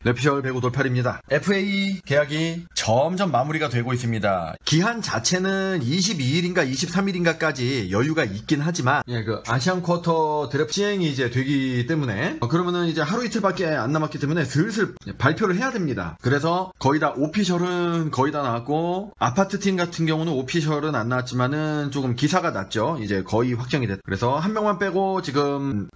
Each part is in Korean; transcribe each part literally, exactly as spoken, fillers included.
뇌피셜 배구 돌팔입니다. 에프에이 계약이 점점 마무리가 되고 있습니다. 기한 자체는 이십이일인가 이십삼일인가까지 여유가 있긴 하지만 예, 그 아시안 쿼터 드래프트 시행이 이제 되기 때문에 어, 그러면은 이제 하루 이틀밖에 안 남았기 때문에 슬슬 발표를 해야 됩니다. 그래서 거의 다 오피셜은 거의 다 나왔고 아파트 팀 같은 경우는 오피셜은 안 나왔지만은 조금 기사가 났죠. 이제 거의 확정이 됐. 그래서 한 명만 빼고 지금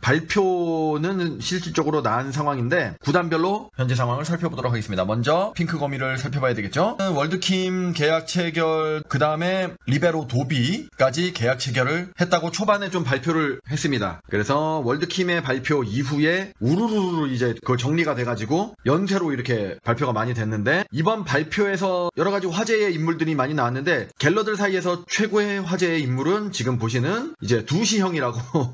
발표는 실질적으로 난 상황인데 구단별로 현재 상황을 살펴보도록 하겠습니다. 먼저 핑크 거미를 살펴봐야 되겠죠. 월드킴 계약 체결, 그 다음에 리베로 도비까지 계약 체결을 했다고 초반에 좀 발표를 했습니다. 그래서 월드킴의 발표 이후에 우르르르 이제 그 정리가 돼가지고 연쇄로 이렇게 발표가 많이 됐는데, 이번 발표에서 여러 가지 화제의 인물들이 많이 나왔는데 갤러들 사이에서 최고의 화제의 인물은 지금 보시는 이제 두시형이라고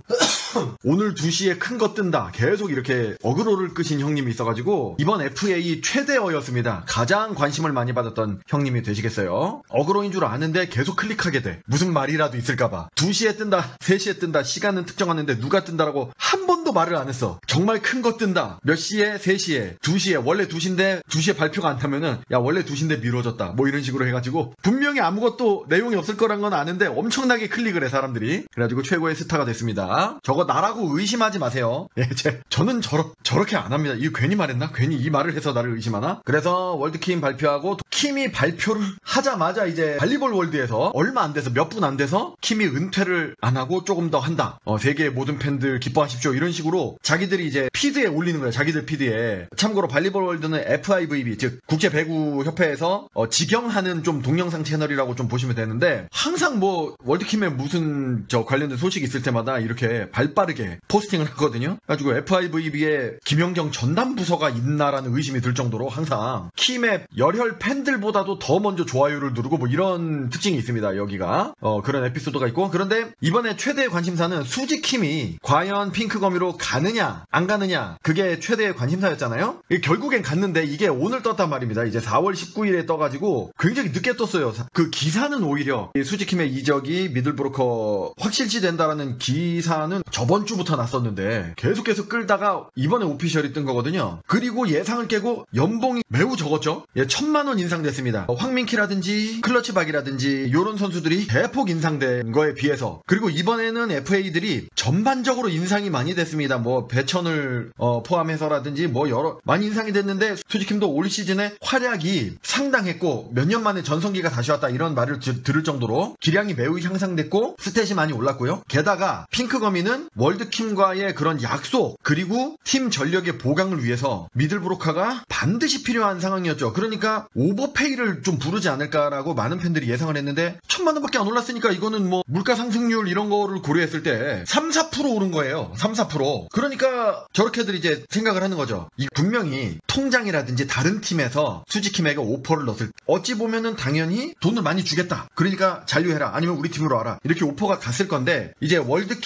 오늘 두 시에 큰 거 뜬다 계속 이렇게 어그로를 끄신 형님이 있어가지고 이번 에프에이 최대어였습니다. 가장 관심을 많이 받았던 형님이 되시겠어요. 어그로인 줄 아는데 계속 클릭하게 돼. 무슨 말이라도 있을까봐. 두 시에 뜬다, 세 시에 뜬다, 시간은 특정하는데 누가 뜬다라고 한 번도 말을 안 했어. 정말 큰 거 뜬다, 몇 시에, 세 시에, 두 시에, 원래 두 시인데 두 시에 발표가 안 타면은 야 원래 두 시인데 미뤄졌다 뭐 이런 식으로 해가지고 분명히 아무것도 내용이 없을 거란 건 아는데 엄청나게 클릭을 해 사람들이. 그래가지고 최고의 스타가 됐습니다. 저거 나라고 의심하지 마세요. 예, 제, 저는 저러, 저렇게 안 합니다. 이거 괜히 말했나? 괜히 이 말을 해서 나를 의심하나? 그래서 월드킴 발표하고 킴이 발표를 하자마자 이제 발리볼 월드에서 얼마 안 돼서 몇 분 안 돼서 킴이 은퇴를 안 하고 조금 더 한다. 어, 세계의 모든 팬들 기뻐하십시오. 이런 식으로 자기들이 이제 피드에 올리는 거예요. 자기들 피드에. 참고로 발리볼 월드는 에프아이브이비 즉 국제 배구 협회에서 어, 직영하는 좀 동영상 채널이라고 좀 보시면 되는데, 항상 뭐 월드킴에 무슨 저 관련된 소식이 있을 때마다 이렇게 발빠르게 포스팅을 하거든요. 그래가지고 에프아이브이비에 김연경 전담 부서가 있나라는 의심이 들 정도로 항상 킴의 열혈 팬들보다도 더 먼저 좋아요를 누르고 뭐 이런 특징이 있습니다. 여기가 어, 그런 에피소드가 있고. 그런데 이번에 최대의 관심사는 수지 킴이 과연 핑크 거미로 가느냐 안 가느냐, 그게 최대의 관심사였잖아요. 결국엔 갔는데 이게 오늘 떴단 말입니다. 이제 사월 십구일에 떠가지고 굉장히 늦게 떴어요. 그 기사는 오히려 수지 킴의 이적이 미들브로커 확실시 된다라는 기사는 저번 주부터 났었는데 계속 계속 끌다가 이번에 오피셜이 뜬 거거든요. 그리고 예상을 깨고 연봉이 매우 적었죠. 예, 천만 원 인상됐습니다. 황민키라든지 클러치박이라든지 이런 선수들이 대폭 인상된 거에 비해서. 그리고 이번에는 에프에이들이 전반적으로 인상이 많이 됐습니다. 뭐 배천을 어, 포함해서라든지 뭐 여러 많이 인상이 됐는데 수지킴도 올 시즌에 활약이 상당했고 몇 년 만에 전성기가 다시 왔다 이런 말을 드, 들을 정도로 기량이 매우 향상됐고 스탯이 많이 올랐고요. 게다가 핑크거미는 월드킴과의 그런 약속 그리고 팀 전력의 보강을 위해서 미들브로커가 반드시 필요한 상황이었죠. 그러니까 오버페이를 좀 부르지 않을까라고 많은 팬들이 예상을 했는데 천만 원밖에 안 올랐으니까 이거는 뭐 물가 상승률 이런 거를 고려했을 때 삼, 사 퍼센트 오른 거예요. 삼, 사 퍼센트. 그러니까 저렇게들 이제 생각을 하는 거죠. 이 분명히 통장이라든지 다른 팀에서 수지킴에게 오퍼를 넣었을 때 어찌 보면은 당연히 돈을 많이 주겠다. 그러니까 잔류해라. 아니면 우리 팀으로 와라. 이렇게 오퍼가 갔을 건데 이제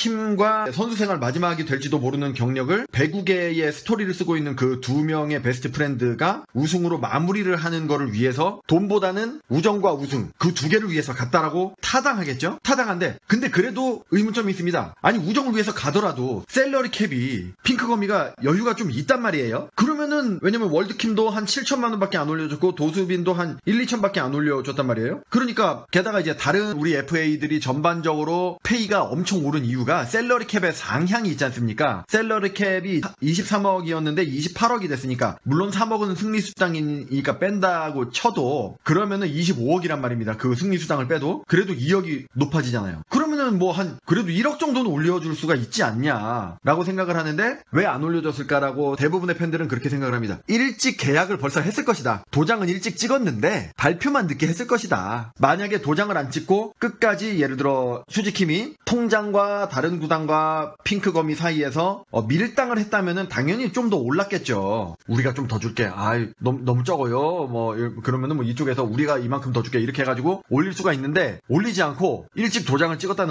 월드킴과 선수생활 마지막이 될지도 모르는 경력을 배구계의 스토리를 쓰고 있는 그 두 명의 베스트 프렌드가 우승으로 마무리를 하는 거를 위해서 돈보다는 우정과 우승 그 두 개를 위해서 갔다라고 타당하겠죠? 타당한데 근데 그래도 의문점이 있습니다. 아니 우정을 위해서 가더라도 셀러리 캡이 핑크거미가 여유가 좀 있단 말이에요. 그러면은 왜냐면 월드킴도 한 칠천만 원밖에 안 올려줬고 도수빈도 한 일, 이천밖에 안 올려줬단 말이에요. 그러니까 게다가 이제 다른 우리 에프에이들이 전반적으로 페이가 엄청 오른 이유가 셀러리 캡의 상향이 있지 않습니까? 셀러리 캡이 이십삼억이었는데 이십팔억이 됐으니까 물론 삼억은 승리수당이니까 뺀다고 쳐도 그러면은 이십오억이란 말입니다. 그 승리수당을 빼도 그래도 이억이 높아지잖아요. 그러면은 뭐 한 그래도 일억 정도는 올려줄 수가 있지 않냐라고 생각을 하는데 왜 안 올려줬을까라고 대부분의 팬들은 그렇게 생각을 합니다. 일찍 계약을 벌써 했을 것이다. 도장은 일찍 찍었는데 발표만 늦게 했을 것이다. 만약에 도장을 안 찍고 끝까지 예를 들어 수지킴이 통장과 다른 구단과 핑크거미 사이에서 어, 밀당을 했다면은 당연히 좀 더 올랐겠죠. 우리가 좀 더 줄게. 아, 너무 너무 적어요. 뭐 그러면은 뭐 이쪽에서 우리가 이만큼 더 줄게 이렇게 해가지고 올릴 수가 있는데 올리지 않고 일찍 도장을 찍었다는 거죠.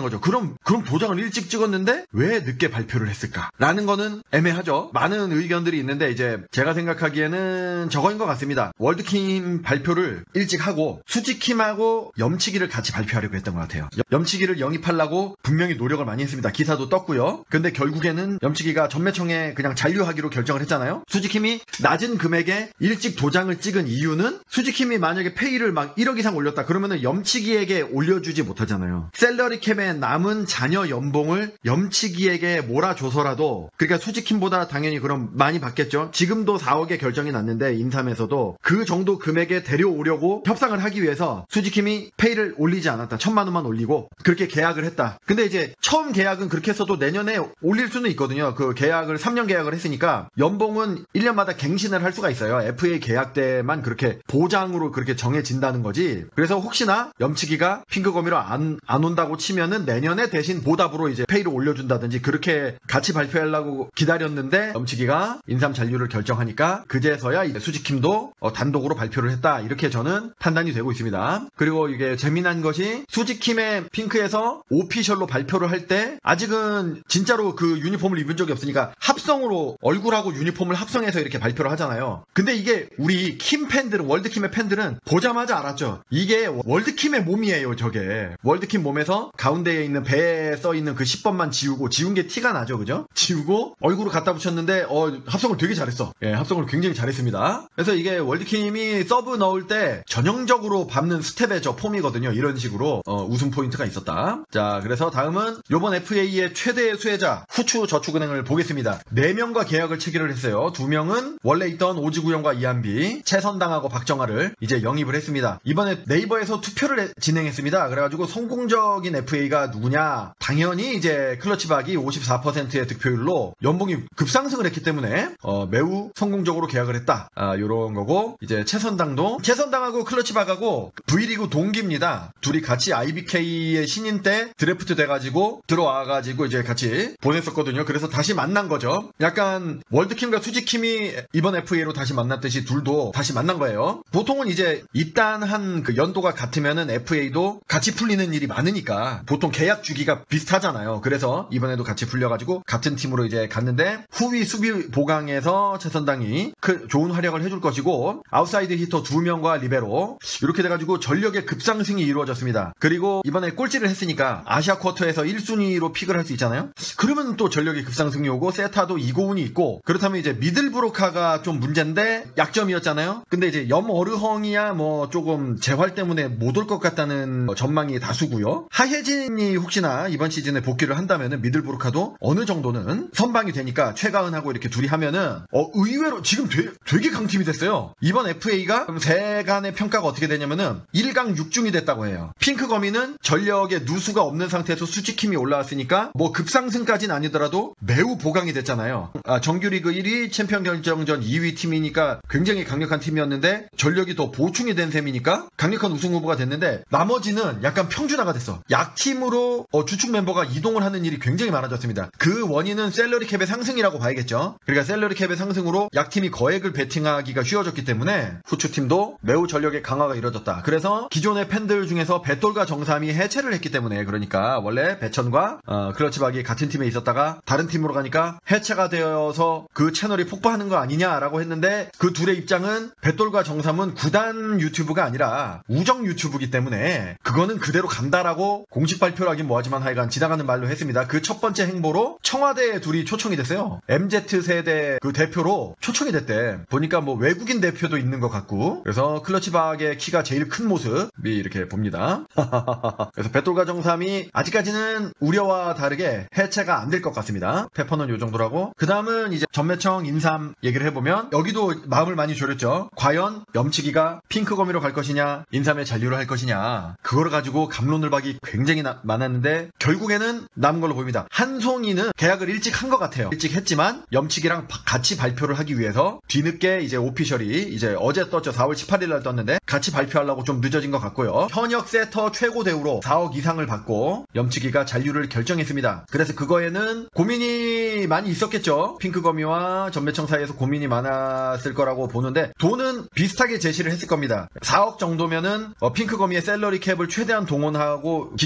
거죠. 그럼 그럼 도장을 일찍 찍었는데 왜 늦게 발표를 했을까? 라는 거는 애매하죠. 많은 의견들이 있는데 이제 제가 생각하기에는 저거인 것 같습니다. 월드킴 발표를 일찍 하고 수지킴하고 염치기를 같이 발표하려고 했던 것 같아요. 염치기를 영입하려고 분명히 노력을 많이 했습니다. 기사도 떴고요. 근데 결국에는 염치기가 전매청에 그냥 잔류하기로 결정을 했잖아요. 수지킴이 낮은 금액에 일찍 도장을 찍은 이유는 수지킴이 만약에 페이를 막 일억 이상 올렸다 그러면은 염치기에게 올려주지 못하잖아요. 셀러리캡에 남은 자녀 연봉을 염치기에게 몰아줘서라도, 그러니까 수지킴보다 당연히 그럼 많이 받겠죠. 지금도 사억에 결정이 났는데 인삼에서도 그 정도 금액에 데려오려고 협상을 하기 위해서 수지킴이 페이를 올리지 않았다. 천만 원만 올리고 그렇게 계약을 했다. 근데 이제 처음 계약은 그렇게 했어도 내년에 올릴 수는 있거든요. 그 계약을 삼 년 계약을 했으니까 연봉은 일 년마다 갱신을 할 수가 있어요. 에프에이 계약 때만 그렇게 보장으로 그렇게 정해진다는 거지. 그래서 혹시나 염치기가 핑크거미로 안, 안 온다고 치면은 내년에 대신 보답으로 이제 페이를 올려준다든지 그렇게 같이 발표하려고 기다렸는데 염치기가 인삼 잔류를 결정하니까 그제서야 이제 수지킴도 어, 단독으로 발표를 했다. 이렇게 저는 판단이 되고 있습니다. 그리고 이게 재미난 것이 수지킴의 핑크에서 오피셜로 발표를 할 때 아직은 진짜로 그 유니폼을 입은 적이 없으니까 합성으로 얼굴하고 유니폼을 합성해서 이렇게 발표를 하잖아요. 근데 이게 우리 킴 팬들은, 월드킴의 팬들은 보자마자 알았죠. 이게 월드킴의 몸이에요. 저게 월드킴 몸에서 가운데에 있는 배에 써있는 그 십 번만 지우고, 지운 게 티가 나죠. 그죠? 지우고 얼굴을 갖다 붙였는데 어, 합성을 되게 잘했어. 예, 합성을 굉장히 잘했습니다. 그래서 이게 월드킴이 서브 넣을 때 전형적으로 밟는 스텝의 저 폼이거든요. 이런 식으로 어, 웃음 포인트가 있었다. 자, 그래서 다음은 요번 에프에이의 최대 수혜자 후추 저축은행을 보겠습니다. 네 명과 계약을 체결을 했어요. 두 명은 원래 있던 오지구형과 이한비, 최선당하고 박정아를 이제 영입을 했습니다. 이번에 네이버에서 투표를 해, 진행했습니다. 그래가지고 성공적인 에프에이가 누구냐? 당연히 이제 클러치박이 오십사 퍼센트의 득표율로 연봉이 급상승을 했기 때문에 어, 매우 성공적으로 계약을 했다. 아, 요런 거고, 이제 최선당도 최선당하고 클러치박하고 V리그 동기입니다. 둘이 같이 아이비케이의 신인 때 드래프트 돼가지고 들어와가지고 이제 같이 보냈었거든요. 그래서 다시 만난 거죠. 약간 월드킴과 수지킴이 이번 에프에이로 다시 만났듯이 둘도 다시 만난 거예요. 보통은 이제 입단한 그 연도가 같으면은 에프에이도 같이 풀리는 일이 많으니까 보통 계약 주기가 비슷하잖아요. 그래서 이번에도 같이 풀려가지고 같은 팀으로 이제 갔는데 후위 수비 보강에서 최선당이 그 좋은 활약을 해줄 것이고, 아웃사이드 히터 두 명과 리베로 이렇게 돼가지고 전력의 급상승이 이루어졌습니다. 그리고 이번에 꼴찌를 했으니까 아시아 쿼터에서 일 순위로 픽을 할 수 있잖아요. 그러면 또 전력의 급상승이 오고 세타도 이고운이 있고, 그렇다면 이제 미들브로카가 좀 문제인데 약점이었잖아요. 근데 이제 염어르헝이야 뭐 조금 재활 때문에 못 올 것 같다는 전망이 다수고요. 하혜진이 혹시나 이번 시즌에 복귀를 한다면은 미들브로카도 어느 정도는 선방이 되니까 최가은하고 이렇게 둘이 하면은 어 의외로 지금 되, 되게 강팀이 됐어요. 이번 에프에이가 그럼 세간의 평가가 어떻게 되냐면은 일 강 육 중이 됐다고 해요. 핑크거미는 전력에 누수가 없는 상태에서 수지킴이 올라왔으니까 뭐 급상승까지는 아니더라도 매우 보강이 됐잖아요. 아, 정규리그 일 위, 챔피언 결정전 이 위 팀이니까 굉장히 강력한 팀이었는데 전력이 더 보충이 된 셈이니까 강력한 우승 후보가 됐는데, 나머지는 약간 평준화가 됐어. 약팀으로 어, 주축 멤버가 이동을 하는 일이 굉장히 많아졌습니다. 그 원인은 셀러리 캡의 상승이라고 봐야겠죠. 그러니까 셀러리 캡의 상승으로 약팀이 거액을 베팅하기가 쉬워졌기 때문에 후추팀도 매우 전력의 강화가 이루어졌다. 그래서 기존의 팬들 중에서 배돌과 정삼이 해체를 했기 때문에, 그러니까 원래 배천과 어, 클러치박이 같은 팀에 있었다가 다른 팀으로 가니까 해체가 되어서 그 채널이 폭파하는 거 아니냐라고 했는데, 그 둘의 입장은 배돌과 정삼은 구단 유튜브가 아니라 우정 유튜브이기 때문에 그거는 그대로 간다라고 공식 발표를 하긴 뭐하지만 하여간 지나가는 말로 했습니다. 그 첫 번째 행보로 청와대에 둘이 초청이 됐어요. 엠지 세대 그 대표로 초청이 됐대. 보니까 뭐 외국인 대표도 있는 것 같고, 그래서 클러치박의 키가 제일 큰 모습이 이렇게 봅니다. 그래서 배돌과 정삼이 아직까지는 우려와 다르게 해체가 안 될 것 같습니다. 페퍼는 요 정도라고. 그 다음은 이제 전매청 인삼 얘기를 해보면 여기도 마음을 많이 졸였죠. 과연 염치기가 핑크거미로 갈 것이냐, 인삼에 잔류를 할 것이냐, 그거를 가지고 갑론을 박이 굉장히 나, 많았는데 결국에는 남은 걸로 보입니다. 한송이는 계약을 일찍 한 것 같아요. 일찍 했지만 염치기랑 같이 발표를 하기 위해서 뒤늦게 이제 오피셜이 이제 어제 떴죠. 사월 십팔일 날 떴는데 같이 발표하려고 좀 늦어진 것 같고요. 현역 세터 최고 대우로 사억 이상을 받고 염치기가 잔류를 결정했습니다. 그래서 그거에는 고민이 많이 있었겠죠. 핑크거미와 전매청 사이에서 고민이 많았을 거라고 보는데, 돈은 비슷하게 제시를 했을 겁니다. 사억 정도면은 어, 핑크거미의 샐러리 캡을 최대한 동원하고 기존 선수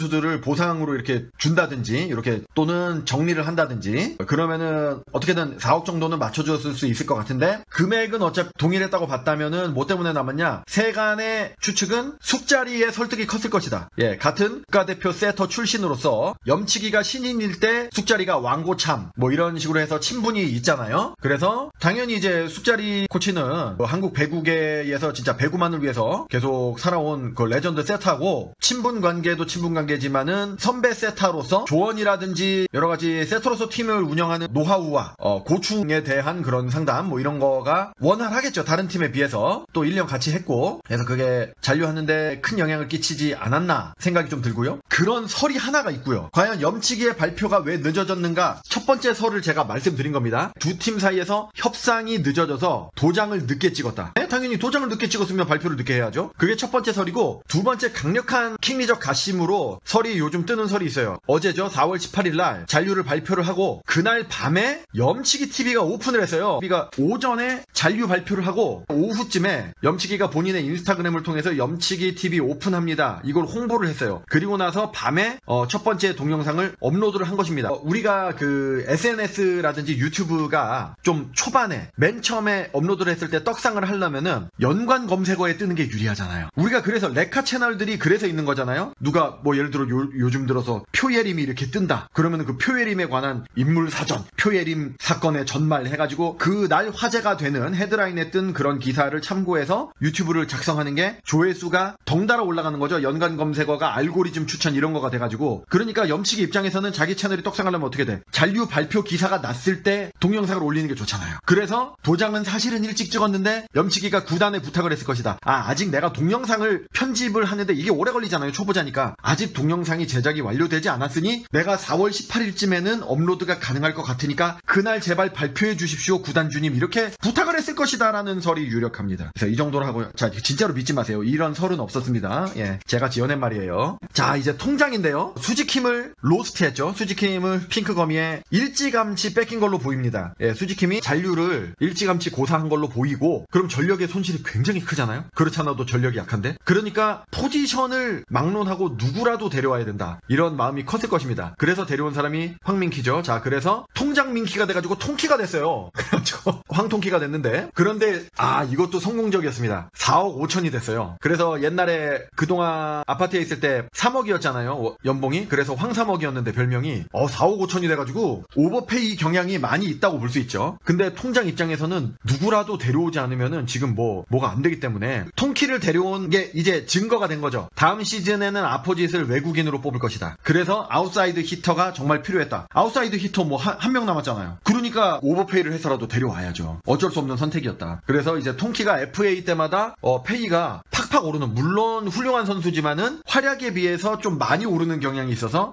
선수들을 보상으로 이렇게 준다든지 이렇게 또는 정리를 한다든지 그러면은 어떻게든 사억 정도는 맞춰줬을 수 있을 것 같은데 금액은 어차피 동일했다고 봤다면은 뭐 때문에 남았냐? 세간의 추측은 숙자리의 설득이 컸을 것이다. 예, 같은 국가대표 세터 출신으로서 염치기가 신인일 때 숙자리가 왕고참 뭐 이런 식으로 해서 친분이 있잖아요. 그래서 당연히 이제 숙자리 코치는 뭐 한국 배구계에서 진짜 배구만을 위해서 계속 살아온 그 레전드 세터하고 친분 관계도 친분 관계지만은 선배 세터로서 조언이라든지 여러 가지 세터로서 팀을 운영하는 노하우와 어, 고충에 대한 그런 상담 뭐 이런 거가 원활하겠죠. 다른 팀에 비해서 또 일 년 같이 했고 그래서 그게 잔류하는데 큰 영향을 끼치지 않았나 생각이 좀 들고요. 그런 설이 하나가 있고요. 과연 염치기의 발표가 왜 늦어졌는가? 첫 번째 설을 제가 말씀드린 겁니다. 두 팀 사이에서 협상이 늦어져서 도장을 늦게 찍었다. 네? 당연히 도장을 늦게 찍었으면 발표를 늦게 해야죠. 그게 첫 번째 설이고 두 번째 강력한 킹리적 가심으로 설이 요즘 뜨는 설이 있어요. 어제죠. 사월 십팔일 날 잔류를 발표를 하고 그날 밤에 염치기 티비가 오픈을 했어요. 티비가 오전에 잔류 발표를 하고 오후쯤에 염치기가 본인의 인스타그램을 통해서 염치기 티비 오픈합니다. 이걸 홍보를 했어요. 그리고 나서 밤에 어, 첫 번째 동영상을 업로드를 한 것입니다. 어, 우리가 그 에스엔에스라든지 유튜브가 좀 초반에 맨 처음에 업로드를 했을 때 떡상을 하려면은 연관 검색어에 뜨는 게 유리하잖아요. 우리가 그래서 레카 채널들이 그래서 있는 거잖아요. 누가 뭐 예를 들어 요, 요즘 들어서 표예림이 이렇게 뜬다. 그러면 그 표예림에 관한 인물 사전, 표예림 사건의 전말 해가지고 그날 화제가 되는 헤드라인에 뜬 그런 기사를 참고해서 유튜브를 작성하는 게 조회수가 덩달아 올라가는 거죠. 연관 검색어가 알고리즘 추천 이런 거가 돼가지고. 그러니까 염치기 입장에서는 자기 채널이 떡상하려면 어떻게 돼? 잔류 발표 기사가 났을 때 동영상을 올리는 게 좋잖아요. 그래서 도장은 사실은 일찍 찍었는데 염치기가 구단에 부탁을 했을 것이다. 아, 아직 내가 동영상을 편집을 하는데 이게 오래 걸리잖아요. 초보자니까. 아직 동영상이 제작이 완료되지 않았으니 내가 사월 십팔일쯤에는 업로드가 가능할 것 같으니까 그날 제발 발표해 주십시오. 구단주님. 이렇게 부탁을 했을 것이다 라는 설이 유력합니다. 그래서 이 정도로 하고요. 자, 진짜로 믿지 마세요. 이런 설은 없었습니다. 예, 제가 지어낸 말이에요. 자, 이제 통장인데요. 수지킴을 로스트했죠. 수지킴을 핑크거미에 일찌감치 뺏긴 걸로 보입니다. 예, 수지킴이 잔류를 일찌감치 고사한 걸로 보이고 그럼 전력의 손실이 굉장히 크잖아요. 그렇지 않아도 전력이 약한데 그러니까 포지션을 막론하고 누구라도 데려와야 된다. 이런 마음이 컸을 것입니다. 그래서 데려온 사람이 황민키죠. 자, 그래서 통장민키가 돼가지고 통키가 됐어요. 그래가지고 황통키가 됐는데 그런데 아 이것도 성공적이었습니다. 사억 오천이 됐어요. 그래서 옛날에 그동안 아파트에 있을 때 삼억이었잖아요. 연봉이. 그래서 황삼억이었는데 별명이 어 사억 오천이 돼가지고 오버페이 경향이 많이 있다고 볼 수 있죠. 근데 통장 입장에서는 누구라도 데려오지 않으면은 지금 뭐 뭐가 안 되기 때문에 통키를 데려온 게 이제 증거가 된 거죠. 다음 시즌에는 아포짓을 외국인으로 뽑을 것이다. 그래서 아웃사이드 히터가 정말 필요했다. 아웃사이드 히터 뭐 한 명 남았잖아요. 그러니까 오버페이를 해서라도 데려와야죠. 어쩔 수 없는 선택이었다. 그래서 이제 통키가 에프에이 때마다 어, 페이가 팍팍 오르는, 물론 훌륭한 선수지만은 활약에 비해서 좀 많이 오르는 경향이 있어서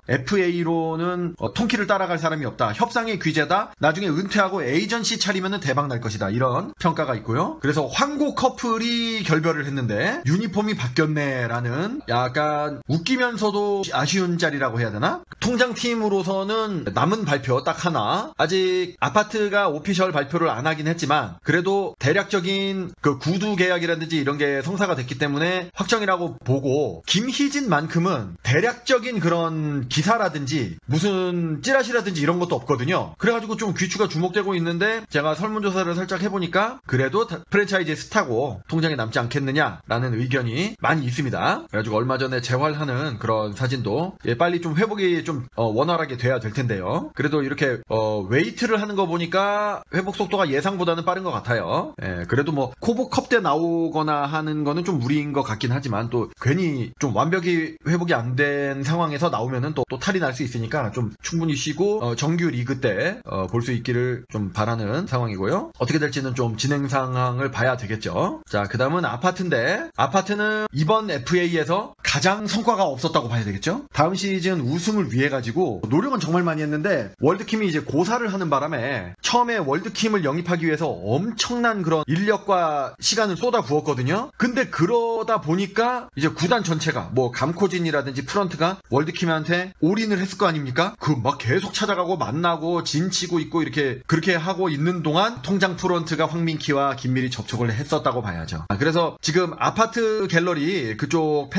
에프에이로는 어, 통키를 따라갈 사람이 없다. 협상의 귀재다. 나중에 은퇴하고 에이전시 차리면은 대박 날 것이다. 이런 평가가 있고요. 그래서 황고 커플이 결별을 했는데 유니폼이 바뀌었네라는 약간 웃기면서도 아쉬운 자리라고 해야 되나? 통장팀으로서는 남은 발표 딱 하나. 아직 아파트가 오피셜 발표를 안 하긴 했지만 그래도 대략적인 그 구두 계약이라든지 이런 게 성사가 됐기 때문에 확정이라고 보고 김희진만큼은 대략적인 그런 기사라든지 무슨 찌라시라든지 이런 것도 없거든요. 그래가지고 좀 귀추가 주목되고 있는데 제가 설문조사를 살짝 해보니까 그래도 프랜차이즈 스타고 통장에 남지 않겠느냐라는 의견이 많이 있습니다. 그래가지고 얼마 전에 재활하는 그런 사진도 예, 빨리 좀 회복이 좀 어, 원활하게 돼야 될 텐데요. 그래도 이렇게 어, 웨이트를 하는 거 보니까 회복 속도가 예상보다는 빠른 것 같아요. 예, 그래도 뭐 코보컵 때 나오거나 하는 거는 좀 무리인 것 같긴 하지만 또 괜히 좀 완벽히 회복이 안 된 상황에서 나오면은 또, 또 탈이 날 수 있으니까 좀 충분히 쉬고 어, 정규 리그 때 어, 볼 수 있기를 좀 바라는 상황이고요. 어떻게 될지는 좀 진행 상황을 봐야 되겠죠. 자, 그 다음은 아파트인데 아파트는 이번 에프에이에서 가장 성과가 없었다고 봐야 되겠죠. 다음 시즌 우승을 위해 가지고 노력은 정말 많이 했는데 월드킴이 이제 고사를 하는 바람에 처음에 월드킴을 영입하기 위해서 엄청난 그런 인력과 시간을 쏟아 부었거든요. 근데 그러다 보니까 이제 구단 전체가 뭐 감코진이라든지 프런트가 월드킴한테 올인을 했을 거 아닙니까? 그 막 계속 찾아가고 만나고 진치고 있고 이렇게 그렇게 하고 있는 동안 통장 프런트가 황민키와 긴밀히 접촉을 했었다고 봐야죠. 아, 그래서 지금 아파트 갤러리 그쪽 팬들은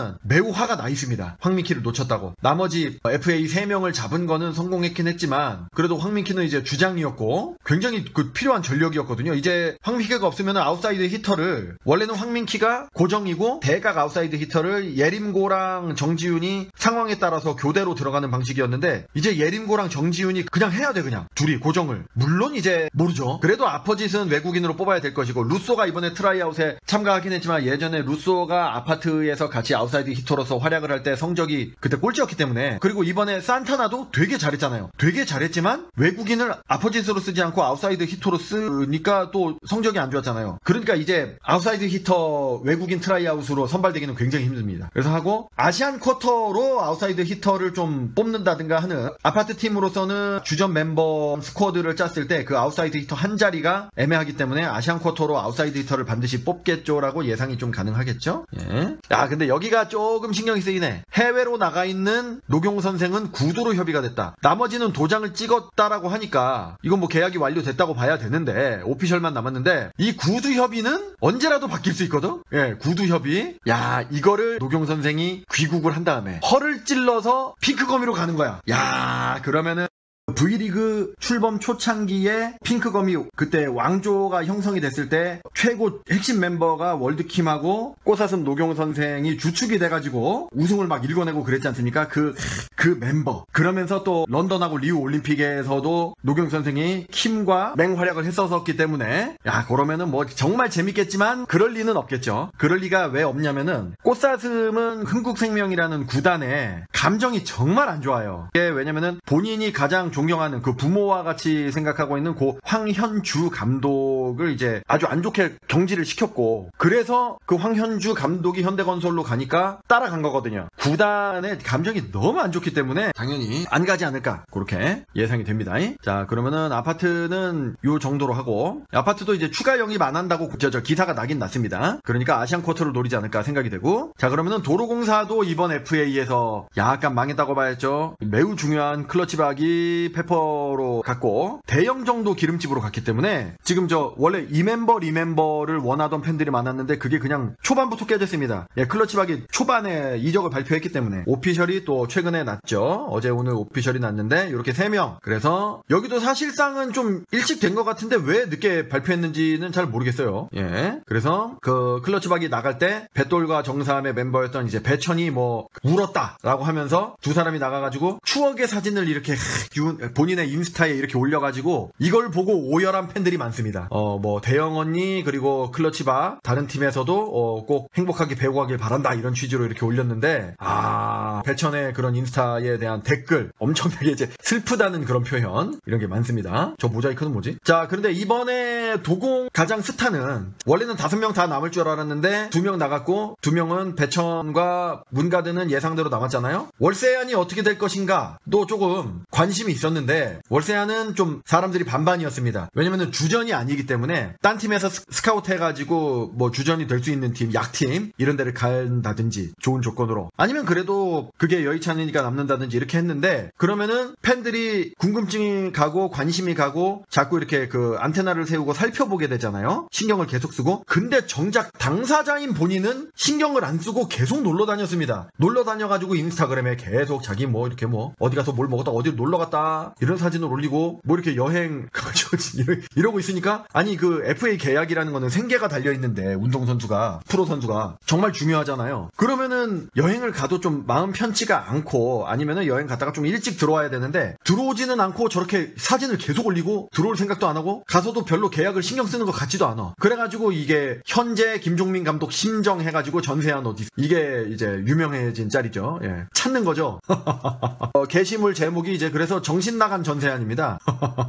일단은 매우 화가 나 있습니다. 황민키를 놓쳤다고. 나머지 에프에이 세 명을 잡은 거는 성공했긴 했지만 그래도 황민키는 이제 주장이었고 굉장히 그 필요한 전력이었거든요. 이제 황민키가 없으면 아웃사이드 히터를 원래는 황민키가 고정이고 대각 아웃사이드 히터를 예림고랑 정지훈이 상황에 따라서 교대로 들어가는 방식이었는데 이제 예림고랑 정지훈이 그냥 해야 돼. 그냥 둘이 고정을. 물론 이제 모르죠. 그래도 아퍼짓은 외국인으로 뽑아야 될 것이고 루소가 이번에 트라이아웃에 참가하긴 했지만 예전에 루소가 아파트에서 같이 아웃사이드 히터로서 활약을 할 때 성적이 그때 꼴찌였기 때문에 그리고 이번에 산타나도 되게 잘했잖아요. 되게 잘했지만 외국인을 아퍼짓으로 쓰지 않고 아웃사이드 히터로 쓰니까 또 성적이 안 좋았잖아요. 그러니까 이제 아웃사이드 히터 외국인 트라이아웃으로 선발되기는 굉장히 힘듭니다. 그래서 하고 아시안 쿼터로 아웃사이드 히터를 좀 뽑는다든가 하는 아파트 팀으로서는 주전 멤버 스쿼드를 짰을 때 그 아웃사이드 히터 한 자리가 애매하기 때문에 아시안 쿼터로 아웃사이드 히터를 반드시 뽑겠죠라고 예상이 좀 가능하겠죠. 예. 야 근데 여기가 조금 신경이 쓰이네. 해외로 나가 있는 노경 선생은 구두로 협의가 됐다. 나머지는 도장을 찍었다라고 하니까 이건 뭐 계약이 완료됐다고 봐야 되는데 오피셜만 남았는데 이 구두 협의는 언제라도 바뀔 수 있거든. 예, 구두 협의. 야 이거를 노경 선생이 귀국을 한 다음에 허를 찔러서 핑크거미로 가는 거야. 야 그러면은 V리그 출범 초창기에 핑크거미 그때 왕조가 형성이 됐을 때 최고 핵심 멤버가 월드킴하고 꽃사슴 노경 선생이 주축이 돼가지고 우승을 막 일궈내고 그랬지 않습니까? 그, 그 멤버. 그러면서 또 런던하고 리우 올림픽에서도 노경 선생이 킴과 맹활약을 했었기 때문에 야 그러면은 뭐 정말 재밌겠지만 그럴 리는 없겠죠. 그럴 리가 왜 없냐면은 꽃사슴은 흥국생명이라는 구단에 감정이 정말 안 좋아요. 이게 왜냐면은 본인이 가장 존경하는 그 부모와 같이 생각하고 있는 고 황현주 감독을 이제 아주 안 좋게 경질을 시켰고 그래서 그 황현주 감독이 현대건설로 가니까 따라간 거거든요. 구단의 감정이 너무 안 좋기 때문에 당연히 안 가지 않을까 그렇게 예상이 됩니다. 자 그러면은 아파트는 요 정도로 하고 아파트도 이제 추가 영입 안 한다고 저, 저 기사가 나긴 났습니다. 그러니까 아시안 쿼터를 노리지 않을까 생각이 되고 자 그러면은 도로공사도 이번 에프에이에서 약간 망했다고 봐야죠. 매우 중요한 클러치박이 페퍼로 갔고 대형 정도 기름집으로 갔기 때문에 지금 저 원래 이 멤버 리멤버를 원하던 팬들이 많았는데 그게 그냥 초반부터 깨졌습니다. 예, 클러치박이 초반에 이적을 발표했기 때문에 오피셜이 또 최근에 났죠. 어제 오늘 오피셜이 났는데 이렇게 세 명. 그래서 여기도 사실상은 좀 일찍 된 것 같은데 왜 늦게 발표했는지는 잘 모르겠어요. 예, 그래서 그 클러치박이 나갈 때 뱃돌과 정삼의 멤버였던 이제 배천이 뭐 울었다라고 하면서 두 사람이 나가가지고 추억의 사진을 이렇게 본인의 인스타에 이렇게 올려가지고 이걸 보고 오열한 팬들이 많습니다. 어 뭐 대영 언니 그리고 클러치박 다른 팀에서도 어 꼭 행복하게 배우고 가길 바란다 이런 취지로 이렇게 올렸는데 아 배천의 그런 인스타에 대한 댓글 엄청나게 이제 슬프다는 그런 표현 이런 게 많습니다. 저 모자이크는 뭐지? 자 그런데 이번에 도공 가장 스타는 원래는 다섯 명 다 남을 줄 알았는데 두 명 나갔고 두 명은 배천과 문가드는 예상대로 남았잖아요. 월세안이 어떻게 될 것인가도 조금 관심이 있었는데 월세안은 좀 사람들이 반반이었습니다. 왜냐면은 주전이 아니기 때문에 딴 팀에서 스카우트 해가지고 뭐 주전이 될 수 있는 팀, 약팀 이런 데를 간다든지 좋은 조건으로 아니면 그래도 그게 여의치 않으니까 남는다든지 이렇게 했는데 그러면은 팬들이 궁금증이 가고 관심이 가고 자꾸 이렇게 그 안테나를 세우고 살펴보게 되잖아요. 신경을 계속 쓰고 근데 정작 당사자인 본인은 신경을 안 쓰고 계속 놀러 다녔습니다. 놀러 다녀가지고 인스타그램에 계속 자기 뭐 이렇게 뭐 어디 가서 뭘 먹었다 어디로 놀러 갔다 이런 사진을 올리고 뭐 이렇게 여행 가가지고 이러고 있으니까 아니 그 에프에이 계약이라는 거는 생계가 달려있는데 운동선수가 프로 선수가 정말 중요하잖아요. 그러면은 여행을 가도 좀 마음 편치가 않고 아니면은 여행 갔다가 좀 일찍 들어와야 되는데 들어오지는 않고 저렇게 사진을 계속 올리고 들어올 생각도 안 하고 가서도 별로 계약을 신경 쓰는 것 같지도 않아. 그래가지고 이게 현재 김종민 감독 심정 해가지고 전세한 어디 이게 이제 유명해진 짤이죠. 예. 찾는 거죠. 어, 게시물 제목이 이제 그래서 정신 나간 전세안입니다.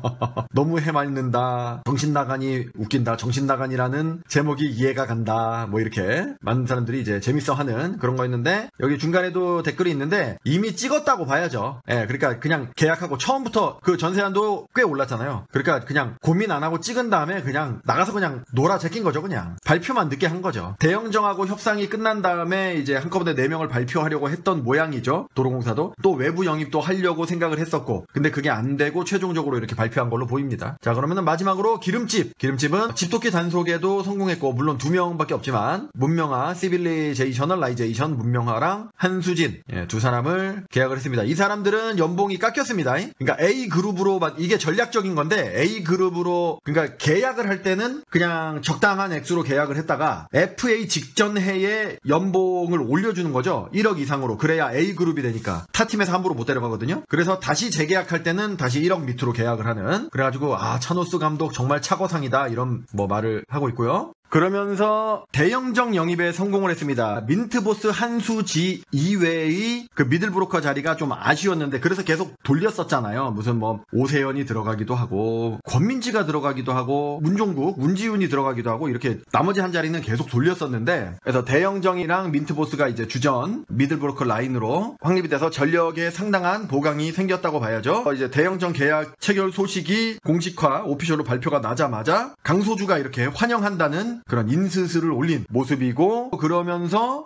너무 해맑는다. 정신 나간이 웃긴다. 정신 나간이라는 제목이 이해가 간다. 뭐 이렇게 많은 사람들이 이제 재밌어하는 그런 거였는데 여기 중간에도 댓글 댓글이 있는데 이미 찍었다고 봐야죠. 예, 그러니까 그냥 계약하고 처음부터 그 전세한도 꽤 올랐잖아요. 그러니까 그냥 고민 안 하고 찍은 다음에 그냥 나가서 그냥 놀아 제낀 거죠. 그냥 발표만 늦게 한 거죠. 대영정하고 협상이 끝난 다음에 이제 한꺼번에 네 명을 발표하려고 했던 모양이죠. 도로공사도 또 외부 영입도 하려고 생각을 했었고, 근데 그게 안 되고 최종적으로 이렇게 발표한 걸로 보입니다. 자, 그러면은 마지막으로 기름집. 기름집은 집도끼 단속에도 성공했고, 물론 두 명밖에 없지만 문명화, 시빌리제이셔널라이제이션 문명화랑 한수진, 예, 두 사람을 계약을 했습니다. 이 사람들은 연봉이 깎였습니다. 그러니까 A 그룹으로, 이게 전략적인 건데 A 그룹으로, 그러니까 계약을 할 때는 그냥 적당한 액수로 계약을 했다가 에프에이 직전 해에 연봉을 올려주는 거죠. 일억 이상으로. 그래야 A 그룹이 되니까 타 팀에서 함부로 못 데려가거든요. 그래서 다시 재계약할 때는 다시 일억 밑으로 계약을 하는, 그래가지고 아, 차노스 감독 정말 차고상이다 이런 뭐 말을 하고 있고요. 그러면서 대영정 영입에 성공을 했습니다. 민트보스 한수지 이외의 그 미들브로커 자리가 좀 아쉬웠는데, 그래서 계속 돌렸었잖아요. 무슨 뭐 오세연이 들어가기도 하고 권민지가 들어가기도 하고 문종국, 문지훈이 들어가기도 하고 이렇게 나머지 한 자리는 계속 돌렸었는데, 그래서 대영정이랑 민트보스가 이제 주전 미들브로커 라인으로 확립이 돼서 전력에 상당한 보강이 생겼다고 봐야죠. 이제 대영정 계약 체결 소식이 공식화 오피셜로 발표가 나자마자 강소주가 이렇게 환영한다는 그런 인스스를 올린 모습이고, 그러면서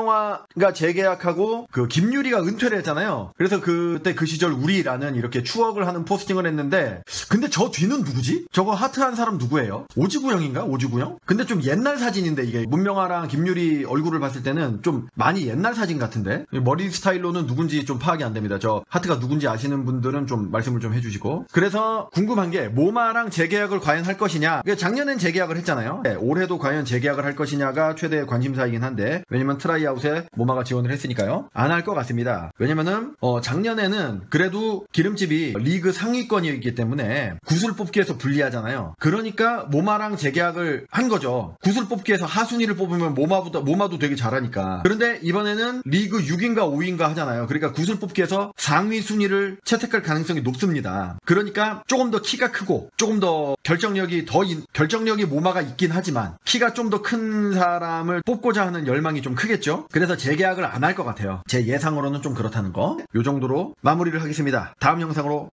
문명화가 재계약하고 그 김유리가 은퇴를 했잖아요. 그래서 그때 그 시절 우리라는 이렇게 추억을 하는 포스팅을 했는데, 근데 저 뒤는 누구지? 저거 하트한 사람 누구예요? 오지구형인가? 오지구형? 근데 좀 옛날 사진인데, 이게 문명화랑 김유리 얼굴을 봤을 때는 좀 많이 옛날 사진 같은데, 머리 스타일로는 누군지 좀 파악이 안 됩니다. 저 하트가 누군지 아시는 분들은 좀 말씀을 좀 해주시고. 그래서 궁금한 게 모마랑 재계약을 과연 할 것이냐. 작년엔 재계약을 했잖아요. 네, 올해도 과연 재계약을 할 것이냐가 최대의 관심사이긴 한데, 왜냐면 트라이아웃에 모마가 지원을 했으니까요. 안 할 것 같습니다. 왜냐면은 어, 작년에는 그래도 기름집이 리그 상위권이었기 때문에 구슬 뽑기에서 불리하잖아요. 그러니까 모마랑 재계약을 한 거죠. 구슬 뽑기에서 하순위를 뽑으면 모마보다 모마도 되게 잘하니까. 그런데 이번에는 리그 육인가 오인가 하잖아요. 그러니까 구슬 뽑기에서 상위 순위를 채택할 가능성이 높습니다. 그러니까 조금 더 키가 크고 조금 더 결정력이 더 인, 결정력이 모마가 있긴 하지만 키가 좀 더 큰 사람을 뽑고자 하는 열망이 좀 크겠죠. 그래서 재계약을 안 할 것 같아요. 제 예상으로는 좀 그렇다는 거. 요 정도로 마무리를 하겠습니다. 다음 영상으로